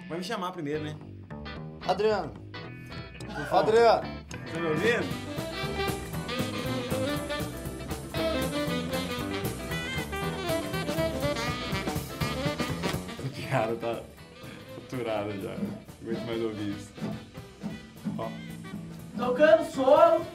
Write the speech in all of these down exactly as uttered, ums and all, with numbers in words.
Vai me chamar primeiro, né? Adriano. Adriano. Tá me ouvindo? O cara tá saturado já. Não aguento mais ouvir isso. Ó. Tocando solo.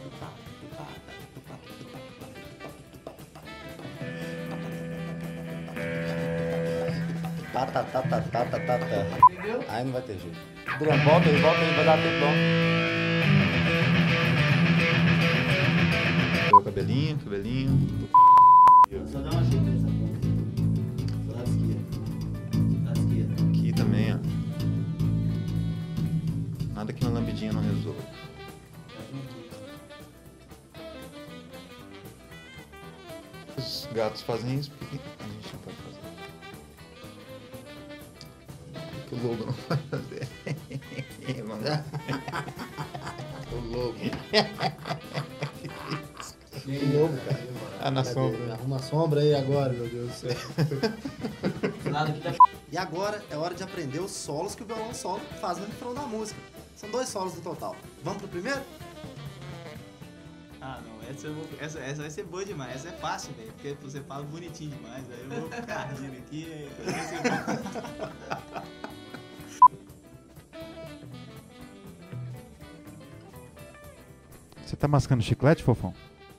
Tá, tá, tá, tá, tá, tá, tá, tá. Entendeu? Aí não vai ter jeito. Adriano, volta aí, volta aí, vai dar tempo não. Cabelinho, cabelinho. Só dá uma jeito nessa ponta. Do lado esquerdo. Do lado esquerdo. Aqui também, ó. Nada que uma lambidinha não resolva. Os gatos fazem isso, porque a gente não pode fazer. Que o lobo não vai fazer. O lobo. O lobo, cara. Ah, na sombra. Arruma a sombra aí agora, meu Deus do céu. Lado aqui tá. E agora é hora de aprender os solos que o violão solo faz no refrão da música. São dois solos no total. Vamos pro primeiro? Ah, não. Essa, eu vou, essa, essa vai ser boa demais. Essa é fácil, velho. Porque você fala bonitinho demais. Aí eu vou ficar rindo aqui. Vai ser bom. Você tá mascando chiclete, fofão?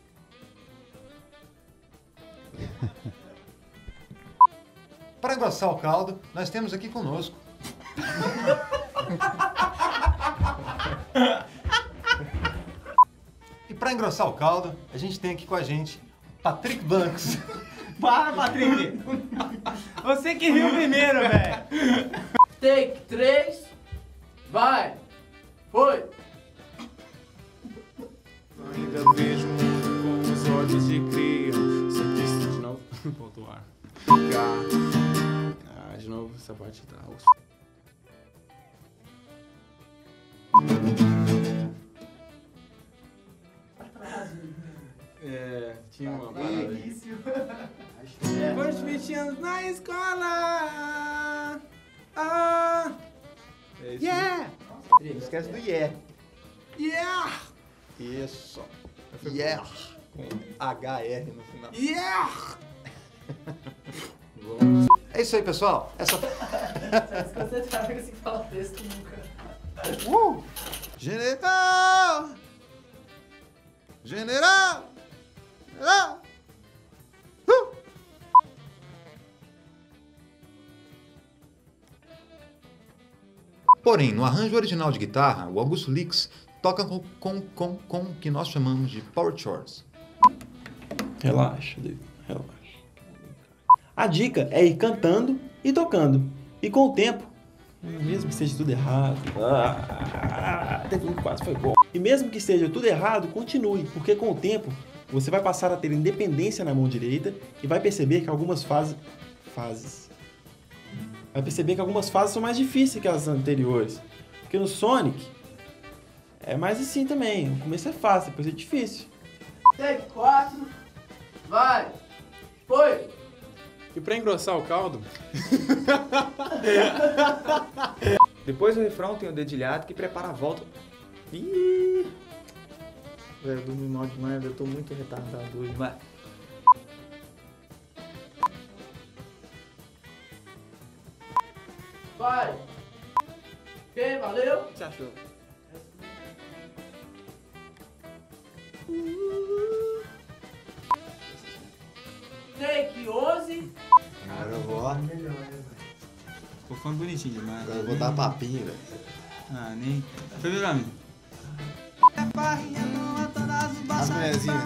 Para engrossar o caldo, nós temos aqui conosco. E para engrossar o caldo, a gente tem aqui com a gente Patrick Bancos. Para, Patrick! Você que riu primeiro, velho! Take três. Vai. Foi. Ainda vejo o mundo com os olhos de criança. Disse de novo. Voltou o ar. Ah, de novo, essa parte tá osso. É, tinha uma parada aí. Depois de vinte anos na escola. Ah! É isso. Yeah! Não esquece do yeah. Yeah! Isso. Yeah. Com H R no final. Yeah! É isso aí, pessoal. Essa... Você tá vendo assim falar texto nunca. Uh! General! General! General! Uh! Porém, no arranjo original de guitarra, o Augusto Lix toca com, com, com, com o que nós chamamos de power chords. Relaxa, David, relaxa. A dica é ir cantando e tocando. E com o tempo, mesmo que esteja tudo errado, ah, teve um que quase foi bom. E mesmo que esteja tudo errado, continue, porque com o tempo você vai passar a ter independência na mão direita e vai perceber que algumas fases, fases, vai perceber que algumas fases são mais difíceis que as anteriores. Porque no Sonic é mais assim também. O começo é fácil, depois é difícil. Take quatro. Vai. Foi. E pra engrossar o caldo... Depois do refrão tem o dedilhado que prepara a volta. Ih! Velho, eu dormi mal demais, eu tô muito retardado hoje. Vai. Vai. Ok, valeu. O que você achou? Take onze. Agora eu vou, Ficou ficando bonitinho demais. agora eu vou dar papinho, velho. Ah, nem... Foi meu amigo. As mulherzinhas.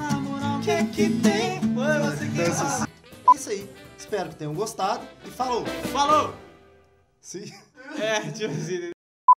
É isso aí. Espero que tenham gostado. E falou! Falou! Sim. É, tiozinho.